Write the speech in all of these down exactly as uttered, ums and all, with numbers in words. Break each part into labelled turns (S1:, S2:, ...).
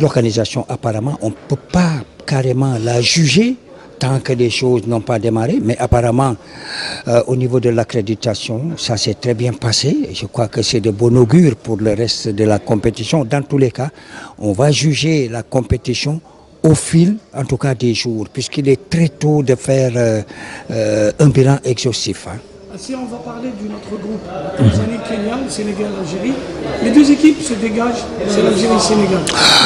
S1: l'organisation, apparemment, on ne peut pas carrément la juger tant que les choses n'ont pas démarré, mais apparemment, euh, au niveau de l'accréditation, ça s'est très bien passé. Je crois que c'est de bon augure pour le reste de la compétition. Dans tous les cas, on va juger la compétition au fil, en tout cas, des jours, puisqu'il est très tôt de faire euh, euh, un bilan exhaustif. Hein.
S2: Si on va parler de notre groupe, Tanzanie, Kenya, Sénégal, Algérie, les deux équipes se dégagent, c'est l'Algérie et le Sénégal.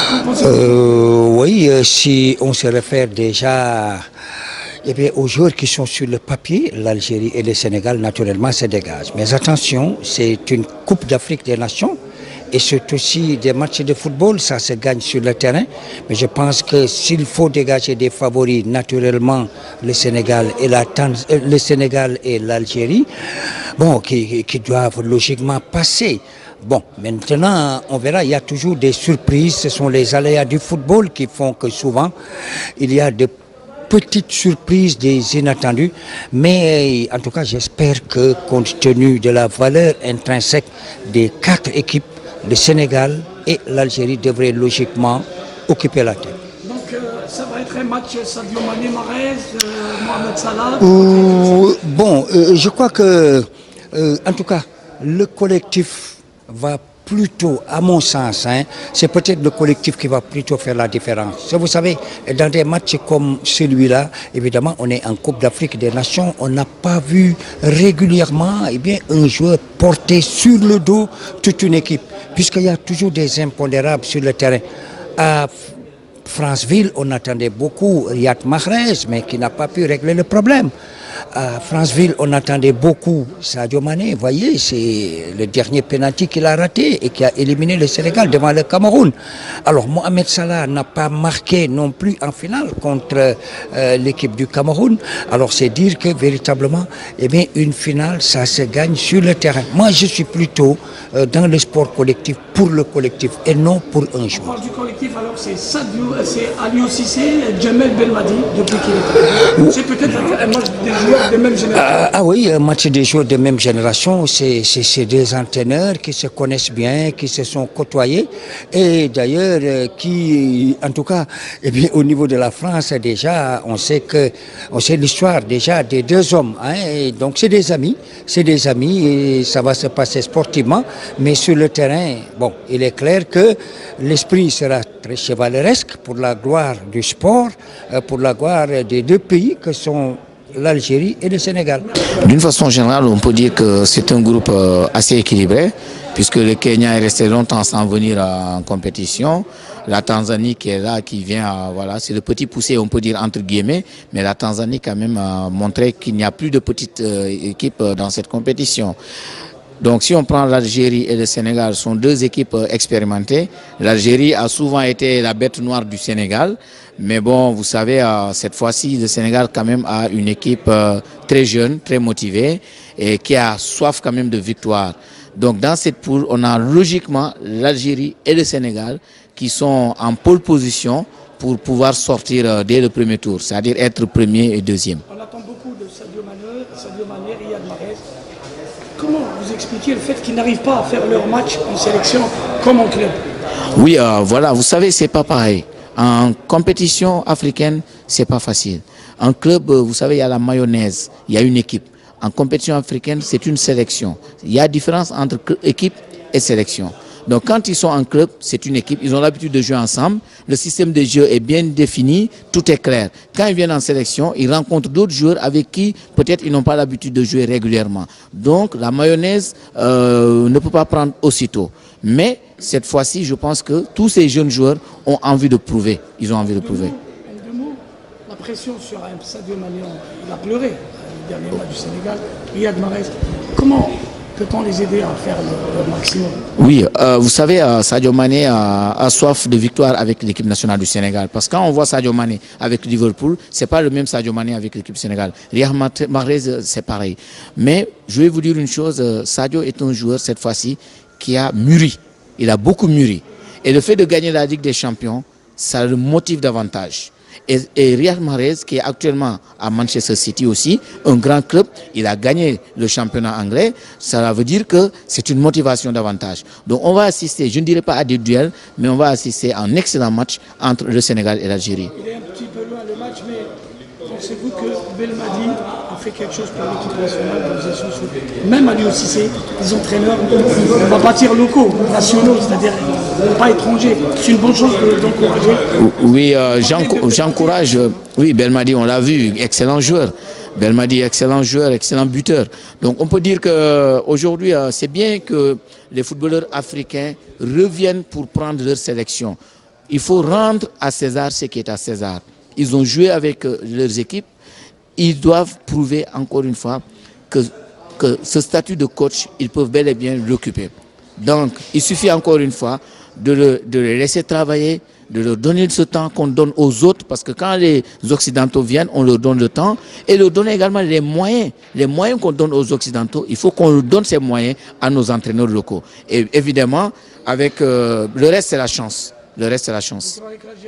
S1: Euh, oui, euh, si on se réfère déjà eh bien, aux joueurs qui sont sur le papier, l'Algérie et le Sénégal, naturellement, se dégagent. Mais attention, c'est une Coupe d'Afrique des Nations. Et c'est aussi des matchs de football, ça se gagne sur le terrain. Mais je pense que s'il faut dégager des favoris, naturellement, le Sénégal et la Tanz... le Sénégal et l'Algérie, bon, qui, qui doivent logiquement passer. Bon, maintenant, on verra, il y a toujours des surprises. Ce sont les aléas du football qui font que souvent, il y a de petites surprises, des inattendus. Mais en tout cas, j'espère que, compte tenu de la valeur intrinsèque des quatre équipes, le Sénégal et l'Algérie devraient logiquement occuper la tête.
S2: Donc euh, ça va être un match Sadio Mané, Mahrez, euh, Mohamed Salah.
S1: Euh, bon, euh, je crois que, euh, en tout cas, le collectif va plutôt, à mon sens, hein, c'est peut-être le collectif qui va plutôt faire la différence. Vous savez, dans des matchs comme celui-là, évidemment, on est en Coupe d'Afrique des Nations, on n'a pas vu régulièrement eh bien, un joueur porter sur le dos toute une équipe, puisqu'il y a toujours des impondérables sur le terrain. À Franceville, on attendait beaucoup Riyad Mahrez, mais qui n'a pas pu régler le problème. À Franceville, on attendait beaucoup Sadio Mané. Vous voyez, c'est le dernier pénalty qu'il a raté et qui a éliminé le Sénégal devant le Cameroun. Alors, Mohamed Salah n'a pas marqué non plus en finale contre euh, l'équipe du Cameroun. Alors, c'est dire que véritablement, eh bien, une finale, ça se gagne sur le terrain. Moi, je suis plutôt euh, dans le sport collectif, pour le collectif et non pour un joueur.
S2: On parle du collectif, alors c'est Sadio, c'est Aliou Cissé, Djamel Belmadi, depuis qu'il est arrivé. C'est peut-être un match des joueurs de même génération.
S1: Ah, ah oui, un match des joueurs de même génération, c'est des entraîneurs qui se connaissent bien, qui se sont côtoyés et d'ailleurs euh, qui, en tout cas, eh bien, au niveau de la France déjà, on sait que, on sait l'histoire déjà des deux hommes. Hein, et donc c'est des amis, c'est des amis et ça va se passer sportivement, mais sur le terrain, bon, il est clair que l'esprit sera très chevaleresque pour la gloire du sport, euh, pour la gloire des deux pays que sont l'Algérie et le Sénégal.
S3: D'une façon générale, on peut dire que c'est un groupe assez équilibré, puisque le Kenya est resté longtemps sans venir en compétition. La Tanzanie qui est là, qui vient, voilà, c'est le petit poussé, on peut dire entre guillemets, mais la Tanzanie quand même a montré qu'il n'y a plus de petite équipe dans cette compétition. Donc si on prend l'Algérie et le Sénégal, ce sont deux équipes expérimentées. L'Algérie a souvent été la bête noire du Sénégal. Mais bon, vous savez, euh, cette fois-ci, le Sénégal quand même a une équipe euh, très jeune, très motivée et qui a soif quand même de victoire. Donc dans cette poule, on a logiquement l'Algérie et le Sénégal qui sont en pole position pour pouvoir sortir euh, dès le premier tour, c'est-à-dire être premier et deuxième.
S2: On attend beaucoup de Sadio Mané, Sadio Mané, Riyad Mahrez. Comment vous expliquez le fait qu'ils n'arrivent pas à faire leur match en sélection comme en club?
S3: Oui, euh, voilà, vous savez, c'est pas pareil. En compétition africaine, c'est pas facile. En club, vous savez, il y a la mayonnaise, il y a une équipe. En compétition africaine, c'est une sélection. Il y a différence entre équipe et sélection. Donc quand ils sont en club, c'est une équipe, ils ont l'habitude de jouer ensemble, le système de jeu est bien défini, tout est clair. Quand ils viennent en sélection, ils rencontrent d'autres joueurs avec qui peut-être ils n'ont pas l'habitude de jouer régulièrement. Donc la mayonnaise euh, ne peut pas prendre aussitôt. Mais cette fois-ci, je pense que tous ces jeunes joueurs ont envie de prouver. Ils ont envie de prouver.
S2: En deux mots, la pression sur un Sadio Mané, il a pleuré le dernier match du Sénégal. Riyad Mahrez, comment peut-on les aider à faire le, le maximum?
S3: Oui, euh, vous savez, euh, Sadio Mané a, a soif de victoire avec l'équipe nationale du Sénégal. Parce que quand on voit Sadio Mané avec Liverpool, ce n'est pas le même Sadio Mané avec l'équipe Sénégal. Riyad Mahrez, c'est pareil. Mais je vais vous dire une chose, euh, Sadio est un joueur cette fois-ci qui a mûri. Il a beaucoup mûri. Et le fait de gagner la Ligue des Champions, ça le motive davantage. Et, et Riyad Mahrez, qui est actuellement à Manchester City aussi, un grand club, il a gagné le championnat anglais, ça veut dire que c'est une motivation davantage. Donc on va assister, je ne dirais pas à des duels, mais on va assister à un excellent match entre le Sénégal et l'Algérie.
S2: Il est un petit peu loin le match, mais pensez-vous que Belmadi a fait quelque chose pour l'équipe nationale? Même Aliou Cissé, les entraîneurs, on va pas dire locaux, nationaux, c'est-à-dire pas étrangers. C'est une bonne chose d'encourager.
S3: Oui, euh, j'encourage. Oui, Belmadi, on l'a vu, excellent joueur. Belmadi, excellent joueur, excellent buteur. Donc on peut dire qu'aujourd'hui, euh, c'est bien que les footballeurs africains reviennent pour prendre leur sélection. Il faut rendre à César ce qui est à César. Ils ont joué avec euh, leurs équipes. Ils doivent prouver encore une fois que, que ce statut de coach, ils peuvent bel et bien l'occuper. Donc, il suffit encore une fois de, le, de les laisser travailler, de leur donner ce temps qu'on donne aux autres, parce que quand les Occidentaux viennent, on leur donne le temps, et leur donner également les moyens. Les moyens qu'on donne aux Occidentaux, il faut qu'on leur donne ces moyens à nos entraîneurs locaux. Et évidemment, avec euh, le reste, c'est la chance. Le reste, c'est la chance.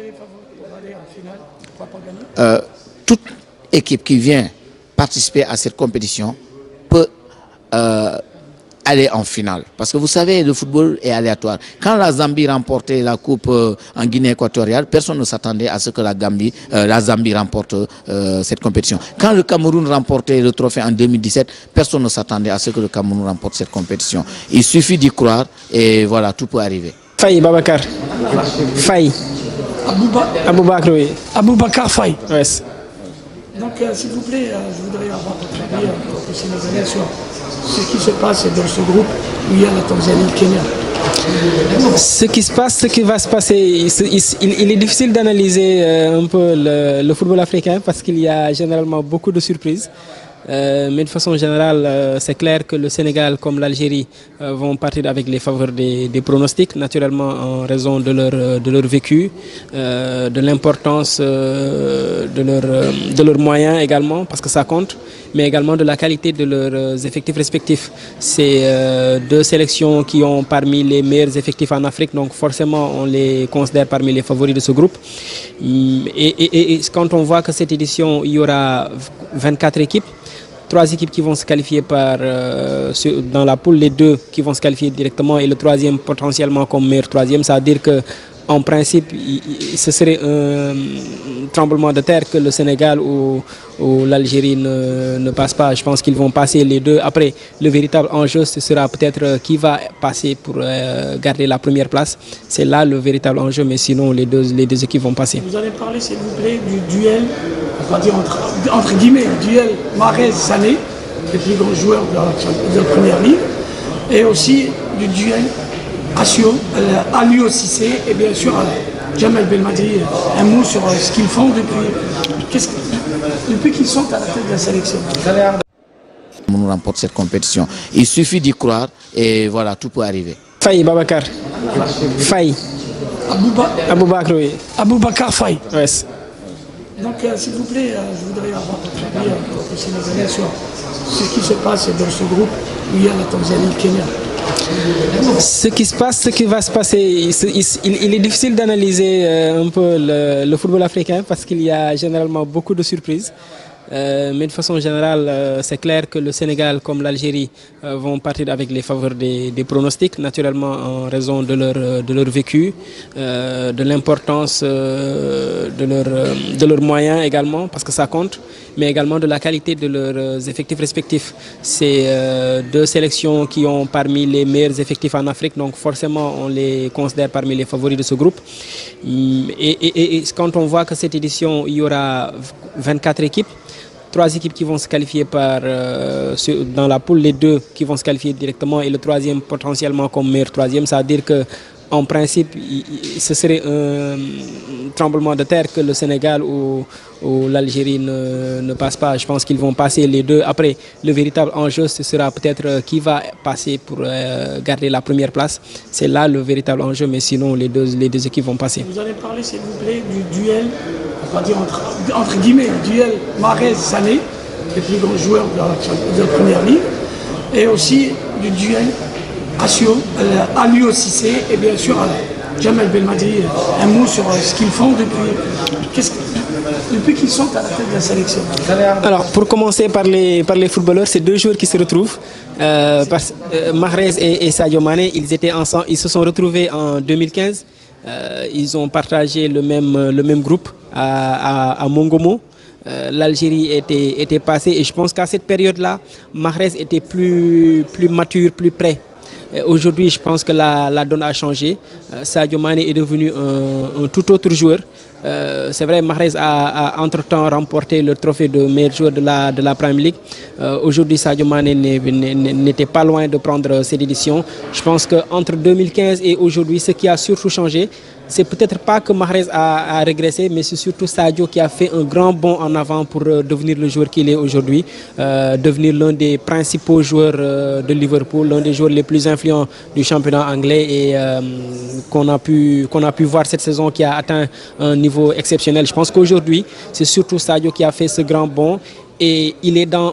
S3: Euh, toute équipe qui vient participer à cette compétition peut euh, aller en finale. Parce que vous savez, le football est aléatoire. Quand la Zambie remportait la Coupe euh, en Guinée équatoriale, personne ne s'attendait à ce que la, Gambie, euh, la Zambie remporte euh, cette compétition. Quand le Cameroun remportait le trophée en deux mille dix-sept, personne ne s'attendait à ce que le Cameroun remporte cette compétition. Il suffit d'y croire et voilà, tout peut arriver.
S4: Faye Babacar. Faye.
S2: Abouba...
S4: Aboubakar, oui.
S2: Aboubacar Faye.
S4: Yes.
S2: Donc, euh, s'il vous plaît, euh, je voudrais avoir votre avis en tant que Sénégalais sur ce qui se passe dans ce groupe où il y a la Tanzanie et le Kenya.
S4: Ce qui se passe, ce qui va se passer, il, il, il est difficile d'analyser euh, un peu le, le football africain parce qu'il y a généralement beaucoup de surprises. Euh, mais de façon générale, euh, c'est clair que le Sénégal comme l'Algérie euh, vont partir avec les faveurs des, des pronostics, naturellement en raison de leur, de leur vécu, euh, de l'importance euh, de, leur, de leurs moyens également, parce que ça compte, mais également de la qualité de leurs effectifs respectifs. C'est euh, deux sélections qui ont parmi les meilleurs effectifs en Afrique, donc forcément on les considère parmi les favoris de ce groupe. Et, et, et quand on voit que cette édition, il y aura vingt-quatre équipes, trois équipes qui vont se qualifier par, euh, dans la poule, les deux qui vont se qualifier directement et le troisième potentiellement comme meilleur troisième. Ça veut dire qu'en principe, il, il, ce serait un tremblement de terre que le Sénégal ou, ou l'Algérie ne, ne passent pas. Je pense qu'ils vont passer les deux. Après, le véritable enjeu, ce sera peut-être qui va passer pour euh, garder la première place. C'est là le véritable enjeu, mais sinon les deux, les deux équipes vont passer.
S2: Vous allez parler, s'il vous plaît, du duel, on va dire entre, entre guillemets, le duel Mahrez-Sané, les plus grands joueurs de la, de la première ligue, et aussi du duel Assio, Aliou Cissé et bien sûr Jamel Belmadi. Un mot sur ce qu'ils font depuis, qu'est-ce que, depuis qu'ils sont à la tête de la sélection.
S3: On remporte cette compétition. Il suffit d'y croire et voilà, tout peut arriver.
S4: Faye Babacar. Faye.
S2: Abouba...
S4: Aboubakar, oui.
S2: Aboubacar Faye.
S4: Yes.
S2: Donc, euh, s'il vous plaît, euh, je voudrais avoir votre avis en tant que Sénégalais sur ce qui se passe dans ce groupe où il y a la Tanzanie et le Kenya.
S4: Ce qui se passe, ce qui va se passer, il, il, il est difficile d'analyser euh, un peu le, le football africain parce qu'il y a généralement beaucoup de surprises. Euh, mais de façon générale, euh, c'est clair que le Sénégal comme l'Algérie euh, vont partir avec les faveurs des, des pronostics, naturellement en raison de leur, de leur vécu, euh, de l'importance euh, de, leur, de leurs moyens également, parce que ça compte, mais également de la qualité de leurs effectifs respectifs. C'est euh, deux sélections qui ont parmi les meilleurs effectifs en Afrique, donc forcément on les considère parmi les favoris de ce groupe. Et, et, et quand on voit que cette édition, il y aura vingt-quatre équipes, trois équipes qui vont se qualifier par, euh, dans la poule, les deux qui vont se qualifier directement et le troisième potentiellement comme meilleur troisième. Ça veut dire qu'en principe, il, ce serait un tremblement de terre que le Sénégal ou, ou l'Algérie ne, ne passent pas. Je pense qu'ils vont passer les deux. Après, le véritable enjeu, ce sera peut-être qui va passer pour euh, garder la première place. C'est là le véritable enjeu, mais sinon les deux, les deux équipes vont passer.
S2: Vous allez parler, s'il vous plaît, du duel, on va dire entre, entre guillemets, le duel Mahrez-Sané, les plus grands joueurs de la, de la première ligue, et aussi du duel Assio, Aliou Cissé et bien sûr Jamel Belmadi. Un mot sur ce qu'ils font depuis, qu'est-ce que, depuis qu'ils sont à la tête de la sélection?
S4: Alors, pour commencer par les, par les footballeurs, c'est deux joueurs qui se retrouvent. Euh, parce, euh, Mahrez et, et Sadio Mané, ils, étaient ensemble, ils se sont retrouvés en deux mille quinze. Euh, ils ont partagé le même, le même groupe à, à, à Mongomo. Euh, L'Algérie était, était passée et je pense qu'à cette période-là, Mahrez était plus, plus mature, plus prêt. Aujourd'hui, je pense que la, la donne a changé. Euh, Sadio Mané est devenu un, un tout autre joueur. Euh, C'est vrai, Mahrez a, a entre-temps remporté le trophée de meilleur joueur de la, de la Premier League. Euh, Aujourd'hui, Sadio Mané n'était pas loin de prendre cette édition. Je pense qu'entre deux mille quinze et aujourd'hui, ce qui a surtout changé, c'est peut-être pas que Mahrez a, a régressé, mais c'est surtout Sadio qui a fait un grand bond en avant pour euh, devenir le joueur qu'il est aujourd'hui, euh, devenir l'un des principaux joueurs euh, de Liverpool, l'un des joueurs les plus influents du championnat anglais et euh, qu'on a pu qu'on a pu voir cette saison qui a atteint un niveau exceptionnel. Je pense qu'aujourd'hui, c'est surtout Sadio qui a fait ce grand bond et il est dans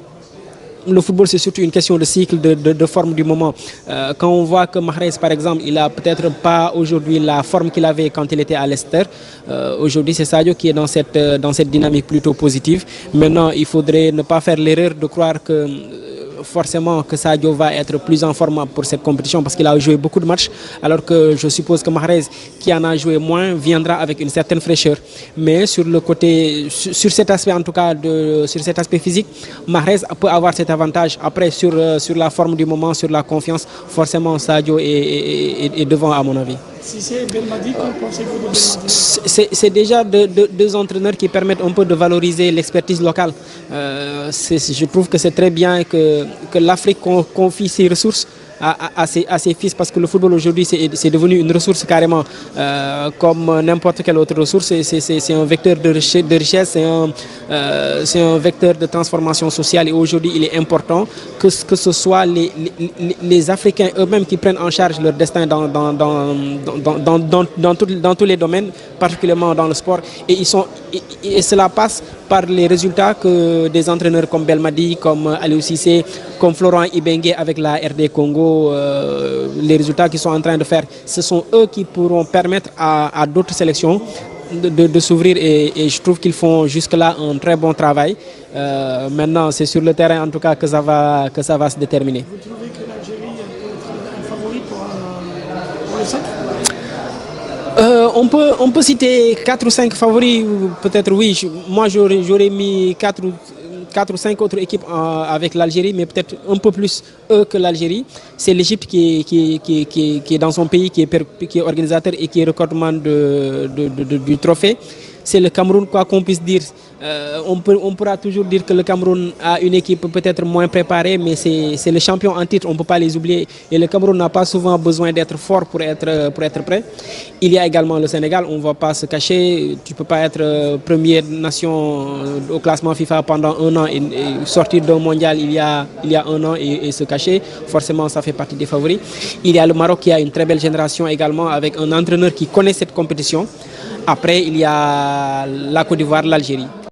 S4: le football, c'est surtout une question de cycle, de, de, de forme du moment. Euh, quand on voit que Mahrez, par exemple, il n'a peut-être pas aujourd'hui la forme qu'il avait quand il était à Leicester. Euh, aujourd'hui, c'est Sadio qui est dans cette, dans cette dynamique plutôt positive. Maintenant, il faudrait ne pas faire l'erreur de croire que forcément que Sadio va être plus en forme pour cette compétition parce qu'il a joué beaucoup de matchs, alors que je suppose que Mahrez, qui en a joué moins, viendra avec une certaine fraîcheur. Mais sur le côté, sur cet aspect en tout cas, de, sur cet aspect physique, Mahrez peut avoir cet avantage. Après, sur, sur la forme du moment, sur la confiance, forcément Sadio est, est, est, est devant à mon avis.
S2: Si c'est Belmadi, qu'en pensez-vous de Belmadi?
S4: C'est déjà deux de, de entraîneurs qui permettent un peu de valoriser l'expertise locale. Euh, je trouve que c'est très bien que, que l'Afrique confie ses ressources à, à, à, ses, à ses fils, parce que le football aujourd'hui c'est devenu une ressource carrément euh, comme n'importe quelle autre ressource. C'est un vecteur de richesse, c'est un, euh, un vecteur de transformation sociale et aujourd'hui il est important que, que ce soit les, les, les Africains eux-mêmes qui prennent en charge leur destin dans, dans, dans, dans, dans, dans, dans, tout, dans tous les domaines, particulièrement dans le sport, et, ils sont, et, et cela passe par les résultats que des entraîneurs comme Belmadi, comme Aliou Cissé, comme Florent Ibenge avec la R D Congo, euh, les résultats qu'ils sont en train de faire, ce sont eux qui pourront permettre à, à d'autres sélections de, de, de s'ouvrir et, et je trouve qu'ils font jusque-là un très bon travail. Euh, maintenant, c'est sur le terrain en tout cas que ça va, que ça va se déterminer.
S2: Vous trouvez que l'Algérie est un favori pour, euh, pour le cinq?
S4: Euh, on, peut, on peut citer quatre ou cinq favoris, peut-être oui. Je, moi, j'aurais mis quatre ou cinq autres équipes euh, avec l'Algérie, mais peut-être un peu plus eux que l'Algérie. C'est l'Égypte qui, qui, qui, qui, qui est dans son pays, qui est, qui est organisateur et qui est recordman de, de, de, de, du trophée. C'est le Cameroun, quoi qu'on puisse dire. Euh, on, peut, on pourra toujours dire que le Cameroun a une équipe peut-être moins préparée, mais c'est le champion en titre, on ne peut pas les oublier. Et le Cameroun n'a pas souvent besoin d'être fort pour être, pour être prêt. Il y a également le Sénégal, on ne va pas se cacher. Tu ne peux pas être première nation au classement FIFA pendant un an et, et sortir d'un mondial il y a, il y a un an et, et se cacher. Forcément, ça fait partie des favoris. Il y a le Maroc qui a une très belle génération également avec un entraîneur qui connaît cette compétition. Après, il y a la Côte d'Ivoire, l'Algérie.